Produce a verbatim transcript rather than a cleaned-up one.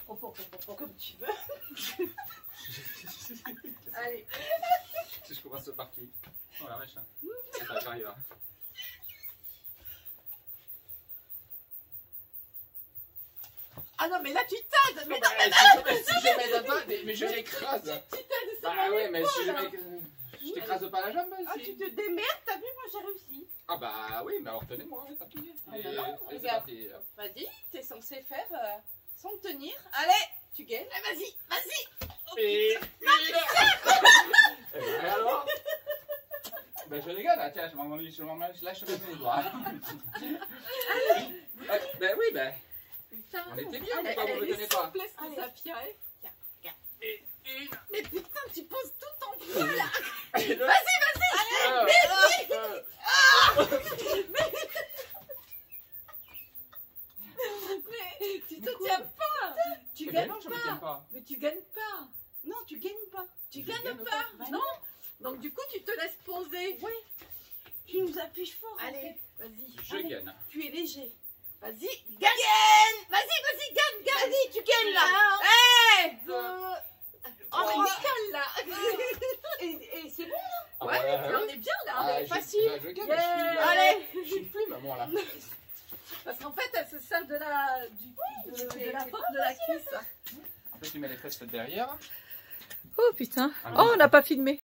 Oh, oh, oh, oh, comme tu veux. Allez. Si je commence par qui? Oh la vache. Attends, j'arrive là. Ah non, mais là tu t'aides. Mais non, mais Si je mets dedans, mais je l'écrase. tu t'aides. Bah ouais, mais si je mets. Je t'écrase pas la jambe Ah, si. tu te démerdes, t'as vu, moi j'ai réussi. Ah bah oui, mais alors tenez-moi, tant pis. Ah Et- bah non, et c'est regarde. parti. Vas-y, t'es censé faire euh, sans te tenir. Allez, tu gagnes. Ah, vas-y, vas-y. Et. Et ben alors? Ben je rigole, là, tiens, je m'en je m'en je lâche les doigts. Ouais, ben oui, ben. Putain. On était bien, Allez, pourquoi vous allez, me les tenez pas? souplesses de Allez. Safia, hein. Tiens, regarde. Et une. Mais putain, tu poses tout en feu là. Vas-y, vas-y. Allez, mais Mais tu te tiens pas. Tu Eh ben gagnes non, je me pas. tiens pas. Mais tu gagnes pas. Non, tu gagnes pas. Tu Je gagnes gagne pas. pas. Non. Donc du coup, tu te laisses poser. Oui. Tu nous appuies fort. Allez, vas-y. Je Allez. gagne. Tu es léger. Vas-y, gagne. Vas-y, vas-y, gagne, gagne. Vas-y, tu gagnes là. Hé. Oh, rigole là. Et, et c'est bon. Ah Ouais, bah, on ouais. est bien là. Ah, On est je- facile. bah, je gagne, Yeah. je suis- Allez. Je suis une plume, moi là. Parce qu'en fait, elle se sert de la, du, de, de la force de la cuisse. En fait, tu mets les fesses derrière. Oh putain. Ah, Oh, on n'a pas filmé.